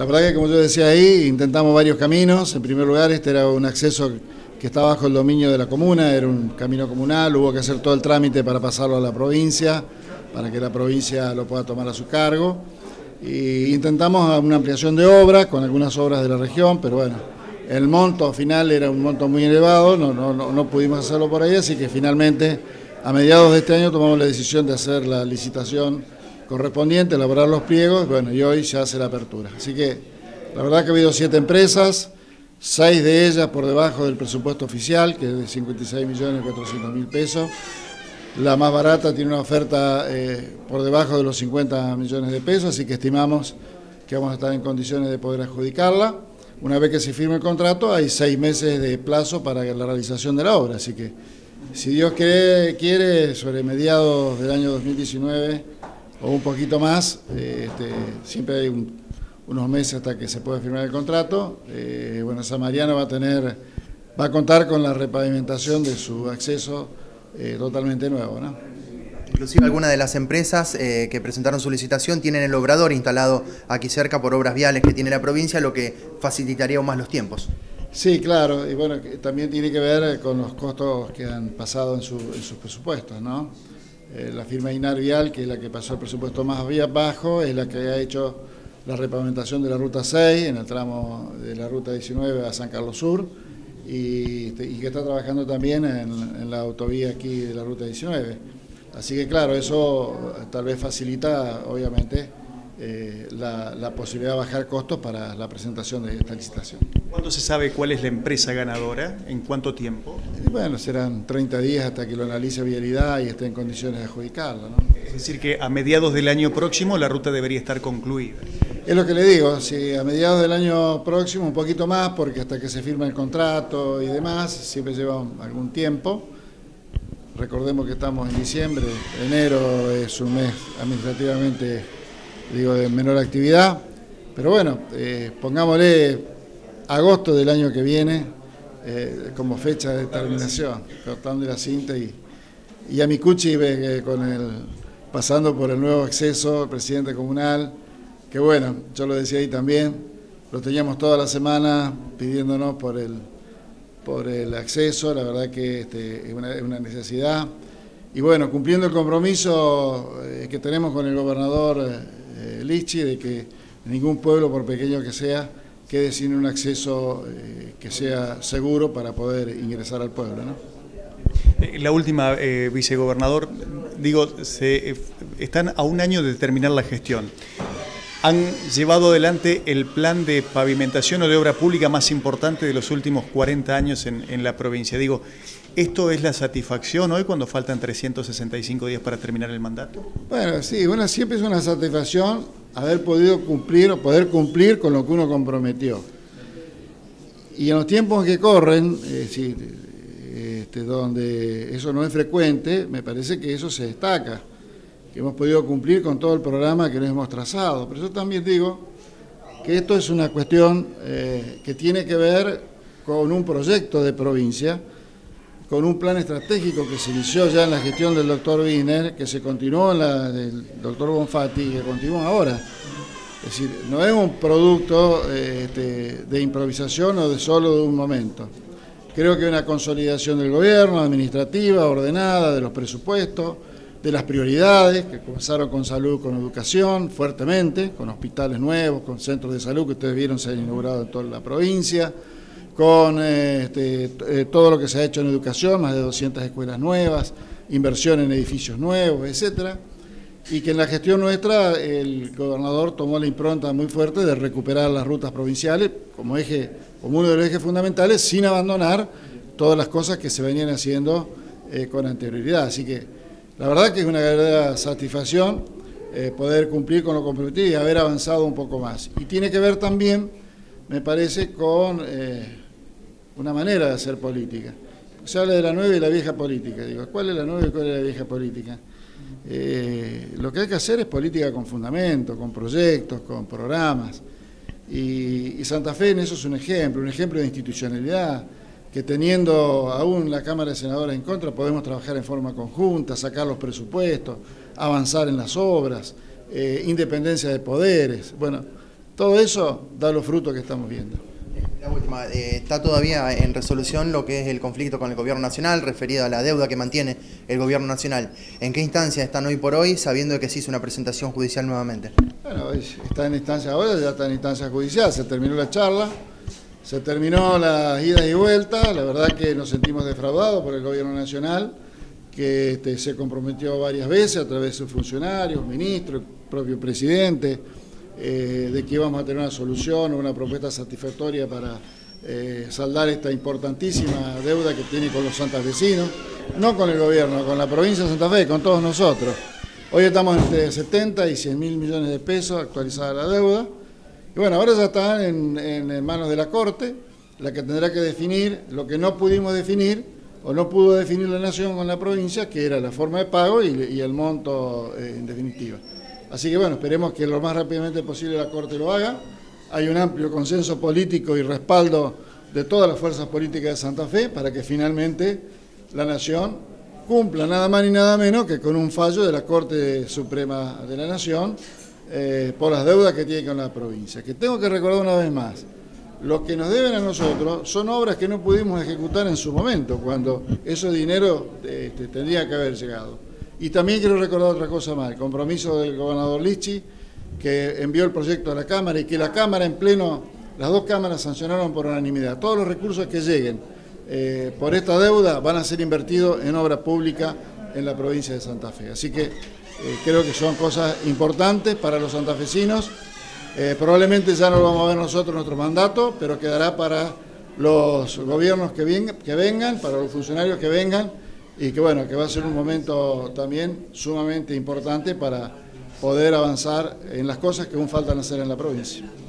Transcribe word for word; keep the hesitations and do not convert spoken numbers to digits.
La verdad que, como yo decía ahí, intentamos varios caminos. En primer lugar, este era un acceso que estaba bajo el dominio de la comuna, era un camino comunal, hubo que hacer todo el trámite para pasarlo a la provincia, para que la provincia lo pueda tomar a su cargo. Y intentamos una ampliación de obras, con algunas obras de la región, pero bueno, el monto final era un monto muy elevado, no, no, no, no pudimos hacerlo por ahí, así que finalmente, a mediados de este año, tomamos la decisión de hacer la licitación correspondiente, elaborar los pliegos, bueno, y hoy se hace la apertura. Así que, la verdad que ha habido siete empresas, seis de ellas por debajo del presupuesto oficial, que es de cincuenta y seis millones cuatrocientos mil pesos. La más barata tiene una oferta eh, por debajo de los cincuenta millones de pesos, así que estimamos que vamos a estar en condiciones de poder adjudicarla. Una vez que se firme el contrato, hay seis meses de plazo para la realización de la obra, así que si Dios quiere, quiere sobre mediados del año dos mil diecinueve o un poquito más, eh, este, siempre hay un unos meses hasta que se pueda firmar el contrato. Eh, bueno, San Mariano va a tener, va a contar con la repavimentación de su acceso eh, totalmente nuevo, ¿no? Inclusive algunas de las empresas eh, que presentaron su licitación tienen el obrador instalado aquí cerca por obras viales que tiene la provincia, lo que facilitaría aún más los tiempos. Sí, claro, y bueno, también tiene que ver con los costos que han pasado en, su, en sus presupuestos, ¿no? Eh, la firma Inar Vial, que es la que pasó el presupuesto más bajo, es la que ha hecho la repavimentación de la Ruta seis en el tramo de la Ruta diecinueve a San Carlos Sur y, y que está trabajando también en, en la autovía aquí de la Ruta diecinueve. Así que claro, eso tal vez facilita obviamente eh, la, la posibilidad de bajar costos para la presentación de esta licitación. ¿Cuándo se sabe cuál es la empresa ganadora? ¿En cuánto tiempo? Y bueno, serán treinta días hasta que lo analice Vialidad y esté en condiciones de adjudicarlo, ¿no? Es decir, que a mediados del año próximo la ruta debería estar concluida. Es lo que le digo, si a mediados del año próximo un poquito más, porque hasta que se firma el contrato y demás, siempre lleva algún tiempo. Recordemos que estamos en diciembre, enero es un mes administrativamente, digo, de menor actividad, pero bueno, eh, pongámosle agosto del año que viene eh, como fecha de terminación, cortando la cinta y, y a Micucci eh, con el, pasando por el nuevo acceso, el presidente comunal, que bueno, yo lo decía ahí también, lo teníamos toda la semana pidiéndonos por el, por el acceso, la verdad que este, es, una, es una necesidad. Y bueno, cumpliendo el compromiso eh, que tenemos con el gobernador eh, Lichi, de que ningún pueblo, por pequeño que sea, quede sin un acceso eh, que sea seguro para poder ingresar al pueblo, ¿no? La última, eh, vicegobernador, digo, se, eh, están a un año de terminar la gestión. Han llevado adelante el plan de pavimentación o de obra pública más importante de los últimos cuarenta años en, en la provincia. Digo, ¿esto es la satisfacción hoy cuando faltan trescientos sesenta y cinco días para terminar el mandato? Bueno, sí, bueno, siempre es una satisfacción haber podido cumplir o poder cumplir con lo que uno comprometió. Y en los tiempos que corren, es decir, este, donde eso no es frecuente, me parece que eso se destaca, que hemos podido cumplir con todo el programa que nos hemos trazado. Pero yo también digo que esto es una cuestión eh, que tiene que ver con un proyecto de provincia, con un plan estratégico que se inició ya en la gestión del doctor Wiener, que se continuó en la del doctor Bonfatti y que continúa ahora. Es decir, no es un producto eh, este, de improvisación o de solo de un momento. Creo que hay una consolidación del gobierno, administrativa, ordenada, de los presupuestos, de las prioridades, que comenzaron con salud, con educación, fuertemente, con hospitales nuevos, con centros de salud que ustedes vieron se han inaugurado en toda la provincia, con eh, este, eh, todo lo que se ha hecho en educación, más de doscientas escuelas nuevas, inversión en edificios nuevos, etcétera, y que en la gestión nuestra el gobernador tomó la impronta muy fuerte de recuperar las rutas provinciales como eje, como uno de los ejes fundamentales, sin abandonar todas las cosas que se venían haciendo eh, con anterioridad. Así que la verdad que es una verdadera satisfacción eh, poder cumplir con lo comprometido y haber avanzado un poco más. Y tiene que ver también, me parece, con eh, una manera de hacer política. Se habla de la nueva y la vieja política. Digo, ¿cuál es la nueva y cuál es la vieja política? Eh, lo que hay que hacer es política con fundamento, con proyectos, con programas. Y, y Santa Fe en eso es un ejemplo, un ejemplo de institucionalidad, que teniendo aún la Cámara de Senadores en contra podemos trabajar en forma conjunta, sacar los presupuestos, avanzar en las obras, eh, independencia de poderes. Bueno, Todo eso da los frutos que estamos viendo. La última, eh, está todavía en resolución lo que es el conflicto con el gobierno nacional, referido a la deuda que mantiene el gobierno nacional. ¿En qué instancia están hoy por hoy, sabiendo que se hizo una presentación judicial nuevamente? Bueno, está en instancia ahora, ya está en instancia judicial, se terminó la charla, se terminó las idas y vueltas, la verdad que nos sentimos defraudados por el gobierno nacional, que este, se comprometió varias veces a través de sus funcionarios, ministros, el propio presidente, Eh, de que íbamos a tener una solución o una propuesta satisfactoria para eh, saldar esta importantísima deuda que tiene con los santafesinos, no con el gobierno, con la provincia de Santa Fe, con todos nosotros. Hoy estamos entre setenta y cien mil millones de pesos actualizada la deuda, y bueno, ahora ya está en, en manos de la Corte, la que tendrá que definir lo que no pudimos definir o no pudo definir la Nación con la provincia, que era la forma de pago y, y el monto eh, en definitiva. Así que bueno, esperemos que lo más rápidamente posible la Corte lo haga. Hay un amplio consenso político y respaldo de todas las fuerzas políticas de Santa Fe para que finalmente la Nación cumpla nada más ni nada menos que con un fallo de la Corte Suprema de la Nación eh, por las deudas que tiene con la provincia. Que tengo que recordar una vez más, lo que nos deben a nosotros son obras que no pudimos ejecutar en su momento, cuando ese dinero este, tendría que haber llegado. Y también quiero recordar otra cosa más, el compromiso del gobernador Lichi, que envió el proyecto a la Cámara y que la Cámara en pleno, las dos cámaras sancionaron por unanimidad. Todos los recursos que lleguen eh, por esta deuda van a ser invertidos en obra pública en la provincia de Santa Fe. Así que eh, creo que son cosas importantes para los santafesinos. Eh, probablemente ya no lo vamos a ver nosotros en nuestro mandato, pero quedará para los gobiernos que, vengan, que vengan, para los funcionarios que vengan, y que bueno, que va a ser un momento también sumamente importante para poder avanzar en las cosas que aún faltan hacer en la provincia.